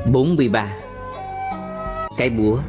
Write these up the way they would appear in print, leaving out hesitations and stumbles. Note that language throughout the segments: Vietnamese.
43. Cái búa.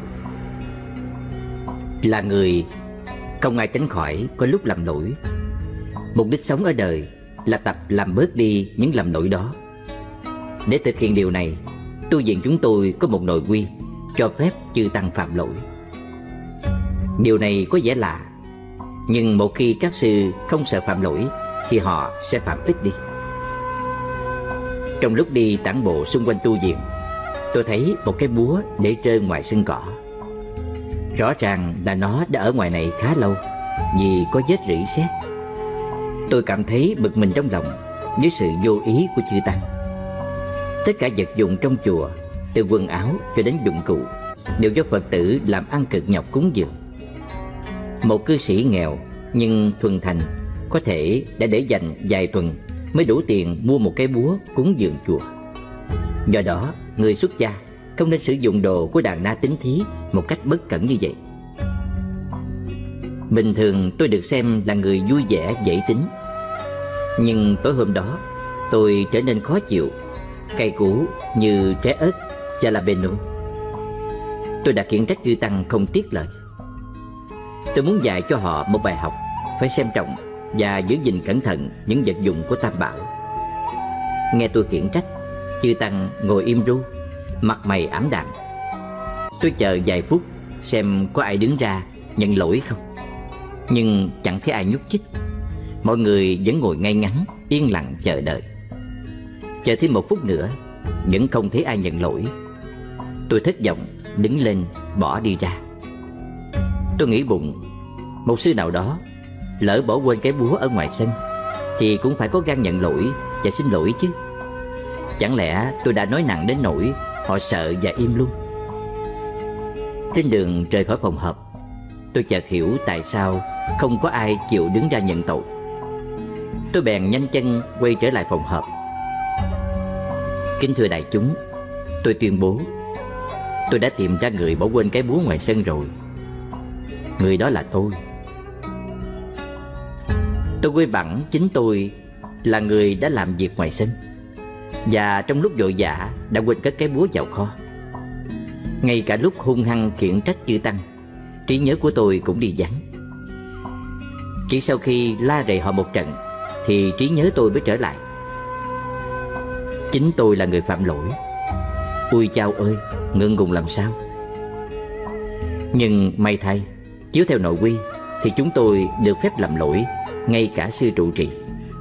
Là người, không ai tránh khỏi có lúc làm lỗi. Mục đích sống ở đời là tập làm bớt đi những lầm lỗi đó. Để thực hiện điều này, tu viện chúng tôi có một nội quy cho phép chư tăng phạm lỗi. Điều này có vẻ lạ, nhưng một khi các sư không sợ phạm lỗi thì họ sẽ phạm ít đi. Trong lúc đi tản bộ xung quanh tu viện, tôi thấy một cái búa để rơi ngoài sân cỏ. Rõ ràng là nó đã ở ngoài này khá lâu vì có vết rỉ sét. Tôi cảm thấy bực mình trong lòng với sự vô ý của chư tăng. Tất cả vật dụng trong chùa, từ quần áo cho đến dụng cụ, đều do Phật tử làm ăn cực nhọc cúng dường. Một cư sĩ nghèo nhưng thuần thành có thể đã để dành vài tuần mới đủ tiền mua một cái búa cúng dường chùa. Do đó, người xuất gia không nên sử dụng đồ của đàn na tín thí một cách bất cẩn như vậy. Bình thường tôi được xem là người vui vẻ, dễ tính. Nhưng tối hôm đó, tôi trở nên khó chịu, cay cú như trái ớt jalapeno. Tôi đã khiển trách chư tăng không tiếc lời. Tôi muốn dạy cho họ một bài học phải xem trọng và giữ gìn cẩn thận những vật dụng của Tam Bảo. Nghe tôi khiển trách, chư tăng ngồi im ru, mặt mày ảm đạm. Tôi chờ vài phút xem có ai đứng ra nhận lỗi không, nhưng chẳng thấy ai nhúc nhích. Mọi người vẫn ngồi ngay ngắn, yên lặng chờ đợi. Chờ thêm một phút nữa, vẫn không thấy ai nhận lỗi. Tôi thất vọng, đứng lên bỏ đi ra. Tôi nghĩ bụng, một sư nào đó lỡ bỏ quên cái búa ở ngoài sân thì cũng phải có gan nhận lỗi và xin lỗi chứ. Chẳng lẽ tôi đã nói nặng đến nỗi họ sợ và im luôn? Trên đường rời khỏi phòng họp, tôi chợt hiểu tại sao không có ai chịu đứng ra nhận tội. Tôi bèn nhanh chân quay trở lại phòng họp. Kính thưa đại chúng, tôi tuyên bố tôi đã tìm ra người bỏ quên cái búa ngoài sân rồi. Người đó là tôi. Tôi quy bản chính tôi là người đã làm việc ngoài sân, và trong lúc vội vã đã quên cất cái búa vào kho. Ngay cả lúc hung hăng khiển trách chư tăng, trí nhớ của tôi cũng đi vắng. Chỉ sau khi la rầy họ một trận thì trí nhớ tôi mới trở lại. Chính tôi là người phạm lỗi. Ui chao ơi, ngượng ngùng làm sao. Nhưng may thay, chiếu theo nội quy thì chúng tôi được phép làm lỗi, ngay cả sư trụ trì.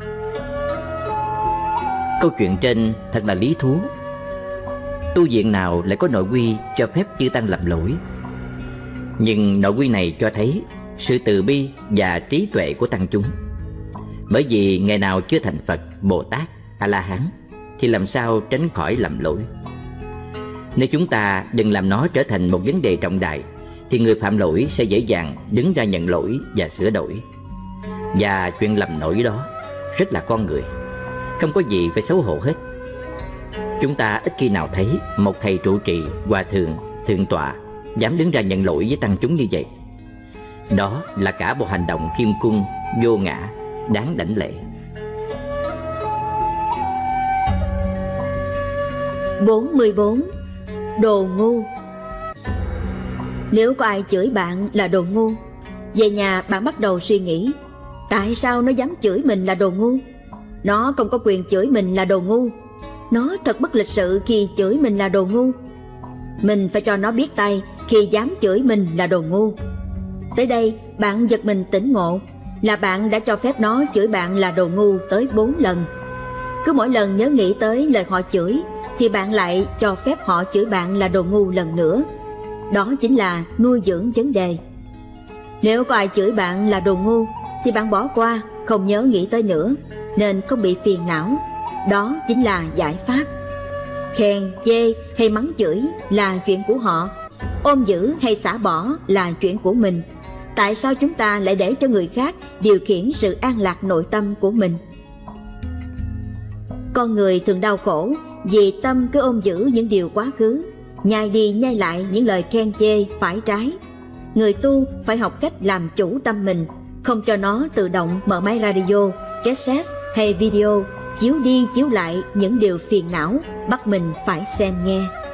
Câu chuyện trên thật là lý thú. Tu viện nào lại có nội quy cho phép chư tăng làm lỗi? Nhưng nội quy này cho thấy sự từ bi và trí tuệ của tăng chúng. Bởi vì ngày nào chưa thành Phật, Bồ Tát, A-la-hán thì làm sao tránh khỏi làm lỗi. Nếu chúng ta đừng làm nó trở thành một vấn đề trọng đại thì người phạm lỗi sẽ dễ dàng đứng ra nhận lỗi và sửa đổi. Và chuyện lầm lỗi đó rất là con người, không có gì phải xấu hổ hết. Chúng ta ít khi nào thấy một thầy trụ trì, hòa thượng, thượng tọa dám đứng ra nhận lỗi với tăng chúng như vậy. Đó là cả một hành động khiêm cung, vô ngã, đáng đảnh lễ. 44. Đồ ngu. Nếu có ai chửi bạn là đồ ngu, về nhà bạn bắt đầu suy nghĩ, tại sao nó dám chửi mình là đồ ngu? Nó không có quyền chửi mình là đồ ngu. Nó thật bất lịch sự khi chửi mình là đồ ngu. Mình phải cho nó biết tay khi dám chửi mình là đồ ngu. Tới đây bạn giật mình tỉnh ngộ là bạn đã cho phép nó chửi bạn là đồ ngu tới 4 lần. Cứ mỗi lần nhớ nghĩ tới lời họ chửi thì bạn lại cho phép họ chửi bạn là đồ ngu lần nữa. Đó chính là nuôi dưỡng vấn đề. Nếu có ai chửi bạn là đồ ngu thì bạn bỏ qua, không nhớ nghĩ tới nữa, nên không bị phiền não. Đó chính là giải pháp. Khen, chê hay mắng chửi là chuyện của họ. Ôm giữ hay xả bỏ là chuyện của mình. Tại sao chúng ta lại để cho người khác điều khiển sự an lạc nội tâm của mình? Con người thường đau khổ vì tâm cứ ôm giữ những điều quá khứ, nhai đi nhai lại những lời khen chê phải trái. Người tu phải học cách làm chủ tâm mình, không cho nó tự động mở máy radio, cassette hay video chiếu đi chiếu lại những điều phiền não bắt mình phải xem nghe.